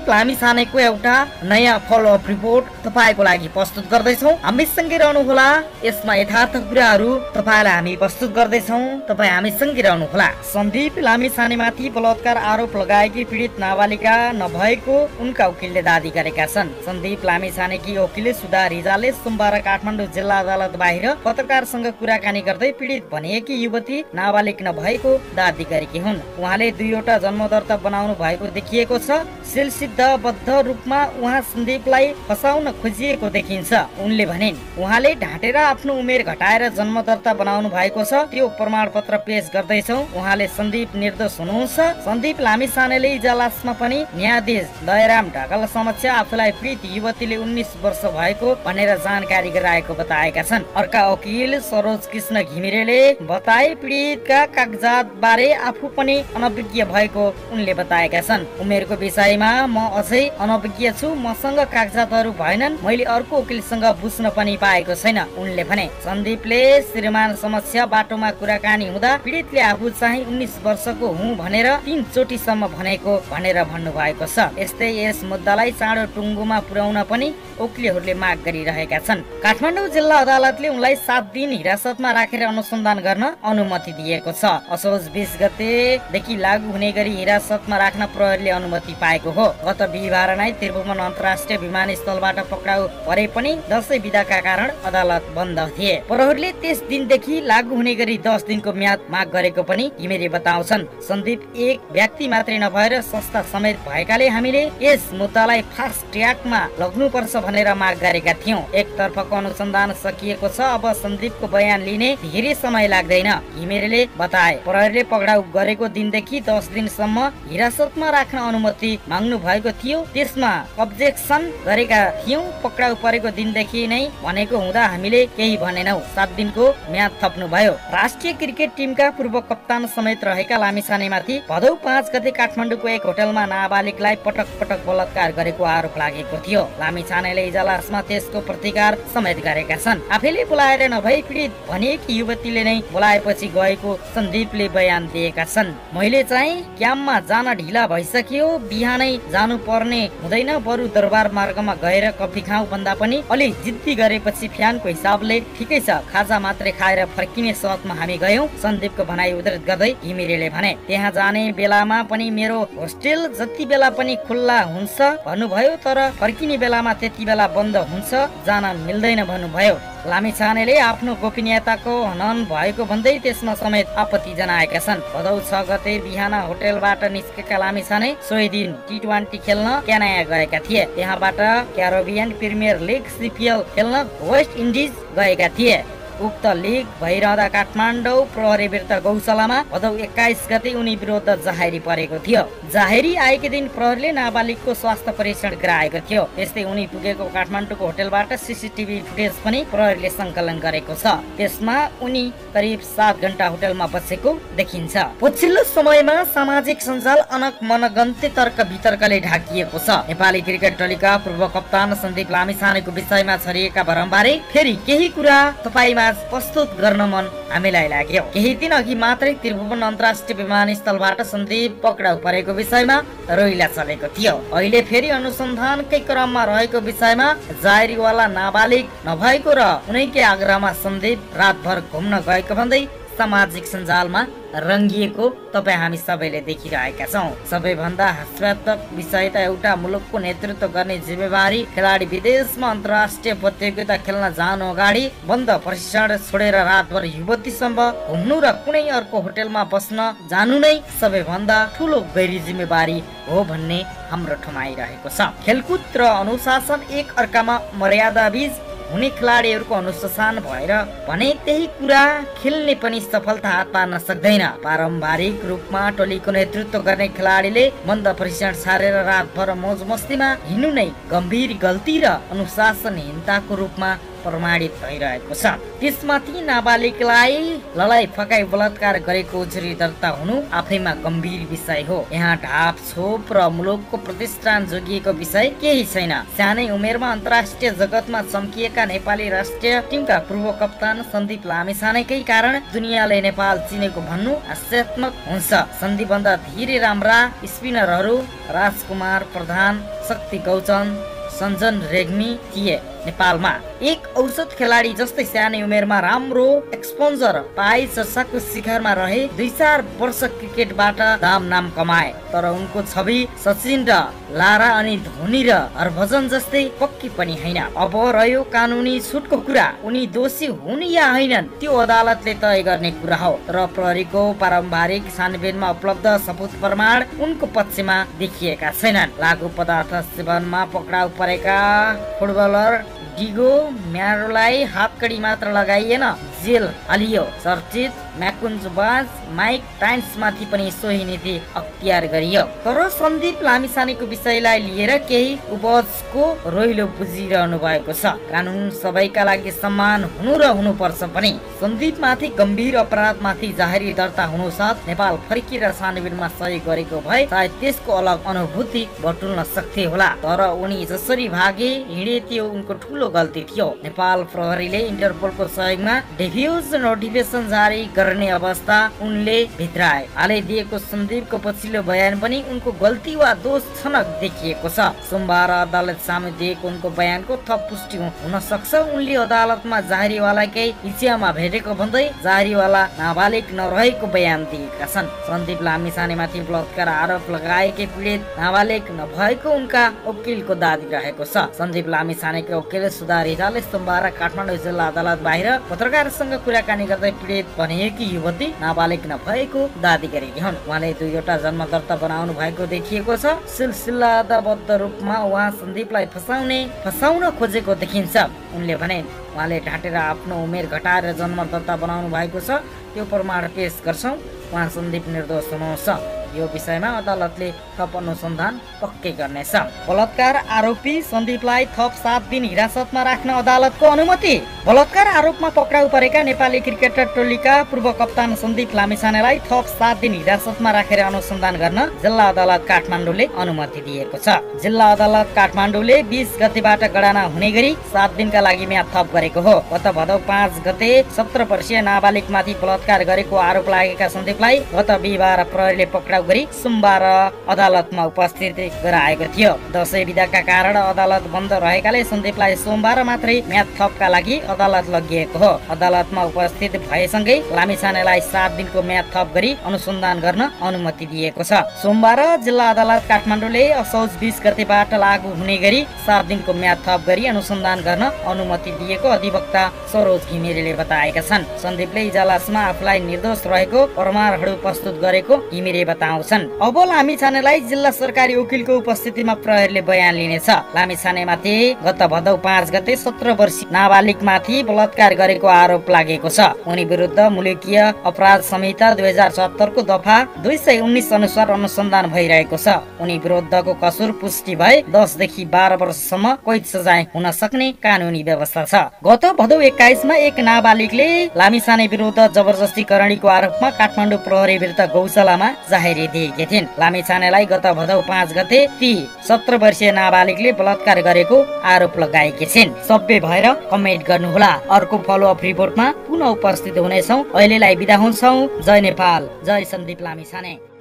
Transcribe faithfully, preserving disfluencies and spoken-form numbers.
सन्दीप लामिछानेको एउटा नयाँ follow-up report तपाईको लागि प्रस्तुत गर्दैछौँ। हामीसँगै रहनुहोला। यसमा यथार्थ कुराहरू तपाईलाई हामी प्रस्तुत गर्दैछौँ। तपाई हामीसँगै रहनुहोला। सन्दीप लामिछानेमाथि बलात्कार आरोप लगाएकी पीडित नाबालिका नभएको उनका वकिलले दावी गरेका छन्। सन्दीप लामिछानेकी वकिल सुधा रिजालले सोमबार काठमाडौँ जिल्ला अदालत बाहिर पत्रकारसँग कुराकानी गर्दै पीडित भनिएकी युवती नाबालिग नभएको दावी गरेकी हुन्। उहाँले दुईवटा जन्मदर्ता बनाउनु भएको देखिएको छ। सिलसिद्धबद्ध रूपमा उहाँ सन्दीपलाई फसाउन खोजिएको देखिन्छ। उनले भनिन् उहाँले ढाँटेर आफ्नो उमेर घटाएर जन्मदर्ता बनाउनु भएको छ। त्यो प्रमाणपत्र पेश गर्दैछौ। उहाँले सन्दीप निर्दोष हुनुहुन्छ। सन्दीप लामिछानेले इजलासमा पनि न्यायाधीश दयाराम ढकाल समक्ष आफूलाई पीडित युवतीले उन्नाइस वर्ष भएको भनेर जानकारी गराएको बताएका छन्। अर्का वकिल सरोज कृष्ण घिमिरेले बताए पीडितका कागजात बारे आफू पनि अनभिज्ञ भएको उनले बताएका छन्। उमेरको विषयमा म अझै अनभिज्ञ छु। मसँग कागजातहरू भएनन्। मैले अर्को वकिलसँग बुझ्न पनि पाएको छैन उनले भने। सन्दीपले श्रीमान समक्ष बाटोमा कुराकानी हुँदा पीडितले आफू चाहिँ उन्नाइस वर्षको हुँ भनेर तीन चोटिसम्म भनेको भनेर भन्नुभएको छ। यस्तै यस मुद्दालाई चाँडो टुङ्गोमा पुर्याउन पनि वकिलहरूले माग गरिरहेका छन्। काठमाडौँ जिल्ला अदालतले उनलाई सात दिन हिरासतमा राखेर अनुसन्धान गर्न अनुमति दिएको छ। असोज बीस गतेदेखि लागू हुने गरी हिरासतमा राख्न प्रहरीले अनुमति पाएको हो। गत बिहिबार नै त्रिभुवन अन्तर्राष्ट्रिय विमानस्थलबाट पक्राउ परे पनि दसैँ बिदाका कारण अदालत बन्द थिए। प्रहरीले त्यस दिनदेखि लागू हुने गरी दस दिनको म्याद माग गरेको पनि घिमिरे बताउँछन्। सन्दीप एक व्यक्ति मात्रै नभएर संस्था समेत भएकाले हामीले यस मुद्दालाई फास्ट ट्र्याकमा लग्नुपर्छ भनेर माग गरेका थियौं। एकतर्फको अनुसन्धान सकिएको छ। अब सन्दीपको बयान लिने धेरै समय लाग्दैन घिमिरेले बताए। प्रहरीले पक्राउ गरेको दिनदेखि दस दिनसम्म हिरासतमा राख्न अनुमति माग्नु भएको थियो। त्यसमा अब्जेक्सन गरेका थियौं। पक्राउ परेको दिनदेखि नै भनेको हुँदा हामीले केही भनेनौ। सात दिनको म्याद थप्नु भयो। राष्ट्रिय क्रिकेट टिमका पूर्व कप्तान समेत रहेका लामिछानेमाथि भदौ पाँच गते काठमाडौँको एक होटलमा नाबालिगलाई पटक पटक बलात्कार गरेको आरोप लागेको थियो। लामिछानेले इजलासमा त्यसको प्रतिकार समेत गरेका छन्। आफैले बोलाएर नभई पीडित भनिएकी युवतीले नै बोलाएपछि गएको सन्दीपले बयान दिएका छन्। मैले चाहिँ क्याम्पमा जान ढिला भइसक्यो। बिहानै जानु पर्ने हुँदैन। बरु दरबार मार्गमा गएर कफी खाऊ भन्दा पनि अलि जिद्दी गरेपछि फ्यानको हिसाबले ठिकै छ खाजा मात्रै खाएर फर्किने सोचमा हामी गयौं। सन्दीपको भनाइ उद्धृत गर्दै घिमिरेले भने त्यहाँ जाने बेलामा पनि मेरो होस्टेल जति बेला पनि खुल्ला हुन्छ भन्नुभयो। तर फर्किने बेलामा त्यति बेला बन्द हुन्छ, जान मिल्दैन भन्नुभयो। लामिछानेले आफ्नो गोपनीयताको हनन भएको भन्दै त्यसमा समेत आपत्ति जनाएका छन्। भदौ छ गते बिहान होटलबाट निस्केका लामिछाने सोही दिन टी ट्वेन्टी खेल्न क्यानाडा गएका थिए। त्यहाँबाट क्यारिबियन प्रिमियर लिग सिपिएल खेल्न वेस्ट इन्डिज गएका थिए। उक्त लिग भइरहँदा काठमाडौँ प्रहरी विरुद्ध गौशालामा भदौ एक्काइस गते उनी विरुद्ध जाहेरी परेको थियो। जाहेरी आएकै दिन प्रहरीले नाबालिगको स्वास्थ्य परीक्षण गराएको थियो। त्यस्तै उनी पुगेको काठमाडौँको होटलबाट सीसीटीभी फुटेज पनि प्रहरीले संकलन गरेको छ। त्यसमा उनी करिब सात घण्टा होटलमा बसेको देखिन्छ। पछिल्लो समयमा सामाजिक सञ्जाल अनक मनगन्ते तर्क वितर्कले ढाकिएको छ। नेपाली क्रिकेट टोलीका पूर्व कप्तान सन्दीप लामिछानेको विषयमा छरिएका भरमबारे फेरि केही कुरा तपाईमा प्रस्तुत गर्न मन हामीलाई लाग्यो। केही दिन अघि मात्रै त्रिभुवन अन्तर्राष्ट्रिय विमानस्थलबाट सन्दीप पक्राउ परेको विषयमा रोइला चलेको थियो। अहिले फेरि अनुसन्धानकै क्रममा रहेको विषयमा जाहेरीवाला नाबालिग नभएको र उनैकै आग्रहमा सन्दीप रातभर घुम्न गएको भन्दै सामाजिक सञ्जालमा रंगिएको तपाई हामी सबैले देखिरहेका छौं। सबैभन्दा हास्यास्पद विषय त एउटा मुलुकको नेतृत्व गर्ने जिम्मेवारी खेलाडी विदेशमा अन्तर्राष्ट्रिय प्रतियोगिता खेल्न जानु अगाडि बन्द प्रशिक्षण छोडेर रातभर युवतीसँग घुम्नु र कुनै अर्को होटलमा बस्न जानु नै सबैभन्दा ठूलो गैर जिम्मेवारी हो भन्ने हाम्रो ठमाइरहेको छ। खेलकुद र अनुशासन एक अर्कामा मर्यादा बीच हुने खेलाडीहरूको अनुशासन भएर भने त्यही कुरा खेल्ने पनि सफलता हात पार्न सक्दैन। पारम्परिक रूपमा टोलीको नेतृत्व गर्ने खेलाडीले बन्द प्रशिक्षण छाडेर रातभर मौज मस्तीमा हिँड्नु नै गम्भीर गल्ती र अनुशासनहीनताको रूपमा प्रमाणित भइरहेको छ। त्यसमाथि नाबालिगलाई लडाई फकाई बलात्कार गरेको उजुरी दर्ता हुनु आफैमा गम्भीर विषय हो। यहाँ ढाप छोप र मुलुकको प्रतिष्ठान जोगिएको विषय केही छैन। सानै उमेरमा अन्तर्राष्ट्रिय जगतमा चम्किएका नेपाली राष्ट्रिय टिमका पूर्व कप्तान सन्दीप लामिछानेकै कारण दुनियाँले नेपाल चिनेको भन्नु हास्यात्मक हुन्छ। सन्दीपभन्दा धेरै राम्रा स्पिनरहरू राजकुमार प्रधान, शक्ति गौचन, सञ्जन रेग्मी थिए नेपालमा। एक औसत खेलाडी जस्तै सानै उमेरमा राम्रो एक्सपोजर पाई चर्चाको शिखरमा रहे। दुई चार वर्ष क्रिकेटबाट दाम नाम कमाए, तर उनको छवि सचिन र लारा अनि धोनी र हरभजन जस्तै पक्की पनि होइन। अब रह्यो कानुनी छुटको कुरा, उनी दोषी हुन् या होइनन् त्यो अदालतले तय गर्ने कुरा हो। तर प्रहरीको पारम्परिक छानबिनमा उपलब्ध सबुत प्रमाण उनको पक्षमा देखिएका छैनन्। लागु पदार्थ सेवनमा पक्राउ परेका फुटबलर डिगो म्यारोलाई हातकडी मात्र लगाइएन, जेल हालियो। चर्चित म्याकुन्जबाज माइक टाइन्समाथि पनि सोही नीति अख्तियार गरियो। तर सन्दीप लामिछानेको विषयलाई लिएर केही उपजको रोइलो बुझिरहनु भएको छ। कानुन सबैका लागि समान हुनु र हुनुपर्छ पनि। सन्दीपमाथि गम्भीर अपराधमाथि जाहेरी दर्ता हुनु साथ नेपाल फर्किएर छानबिनमा सही गरेको भए सायद त्यसको अलग अनुभूति बटुल्न सक्थे होला। तर उनी जसरी भागे हिँडे त्यो उनको ठुलो गल्ती थियो। नेपाल प्रहरीले इन्टरपोलको सहयोगमा डिफ्युज नोटिफिकेसन जारी गर्ने अवस्था उनले भित्राए। हालै दिएको सन्दीपको पछिल्लो बयान पनि उनको गल्ती वा दोष छनक देखिएको छ। सोमबार अदालत सामु दिएको उनको बयानको थप पुष्टि हुन सक्छ। उनले अदालतमा जाहेरीवालाकै इच्छामा भेटेको भन्दै जाहेरीवाला नाबालिग नरहेको बयान दिएका छन्। सन्दीप लामिछानेमाथि बलात्कार आरोप लगाएकै पीडित नाबालिग नभएको उनका वकिलको दाबी रहेको छ। सन्दीप लामिछानेको वकिल सुधार हिराले सोमबार काठमाडौँ जिल्ला अदालत बाहिर पत्रकारसँग कुराकानी गर्दै पीडित भनिएकी युवती नाबालिग नभएको दाबी गरेकी हुन्। उहाँले दुईवटा जन्म दर्ता बनाउनु भएको देखिएको छ। सिलसिलाबद्ध रूपमा उहाँ सन्दीपलाई फसाउने फसाउन खोजेको देखिन्छ। उनले भने उहाँले ढाँटेर आफ्नो उमेर घटाएर जन्म दर्ता बनाउनु भएको छ, त्यो प्रमाण पेश गर्छौं। उहाँ सन्दीप निर्दोष हुनुहुन्छ। यो विषयमा अदालतले थप अनुसन्धान पक्कै गर्नेछ। बलात्कार आरोपी सन्दीपलाई थप सात दिन हिरासतमा राख्न अदालतको अनुमति। बलात्कार आरोपमा पक्राउ परेका नेपाली क्रिकेटर टोलीका पूर्व कप्तान सन्दीप लामिछानेलाई थप सात दिन हिरासतमा राखेर अनुसन्धान गर्न जिल्ला अदालत काठमाडौँले अनुमति दिएको छ। जिल्ला अदालत काठमाडौँले बीस गतेबाट गणना हुने गरी सात दिनका लागि म्याद थप गरेको हो। गत भदौ पाँच गते सत्र वर्षीय नाबालिगमाथि बलात्कार गरेको आरोप लागेका सन्दीपलाई गत बिहिबार प्रहरीले पक्राउ गरी सोमबार अदालतमा उपस्थित गराएको थियो। दशैं बिदाका कारण अदालत बन्द रहेकाले सन्दीपलाई सोमबार मात्रै म्याद थपका लागि अदालत लगिएको हो। अदालतमा उपस्थित भएसँगै लामिछानेलाई सात दिनको म्याद थप गरी अनुसन्धान गर्न अनुमति दिएको छ। सोमबार जिल्ला अदालत काठमाडौँले असोज बीस गतेबाट लागू हुने गरी सात दिनको म्याद थप गरी अनुसन्धान गर्न अनुमति दिएको अधिवक्ता सरोज घिमिरेले बताएका छन्। सन्दीपले इजलासमा आफूलाई निर्दोष रहेको प्रमाणहरू प्रस्तुत गरेको घिमिरे बताउँछन्। अब लामिछानेलाई जिल्ला सरकारी वकिलको उपस्थितिमा प्रहरीले बयान लिनेछ। लामिछानेमाथि गत भदौ पाँच गते सत्र वर्षीय नाबालिगमाथि बलात्कार गरेको आरोप लागेको छ। उनी विरुद्ध मुलुकीय अपराध संहिता दुई हजार सत्तरको दफा दुई सय उन्नाइस अनुसार अनुसन्धान भइरहेको छ। उनी विरुद्धको कसुर पुष्टि भए दसदेखि बाह्र वर्षसम्म कैद सजाय हुन सक्ने कानुनी व्यवस्था छ। गत भदौ एक्काइसमा एक नाबालिगले लामिछाने विरुद्ध जबरजस्ती करणीको आरोपमा काठमाडौँ प्रहरी विरुद्ध गौशालामा जाहेरी दिएकी थिइन्। लामिछानेलाई गत भदौ पाँच गते ती सत्र वर्षीय नाबालिगले बलात्कार गरेको आरोप लगाएकी छिन्। सभ्य भएर कमेन्ट गर्नुहोला। अर्को फलोअप रिपोर्टमा पुनः उपस्थित हुनेछौँ। अहिलेलाई बिदा हुन्छौँ। जय नेपाल, जय सन्दीप लामिछाने।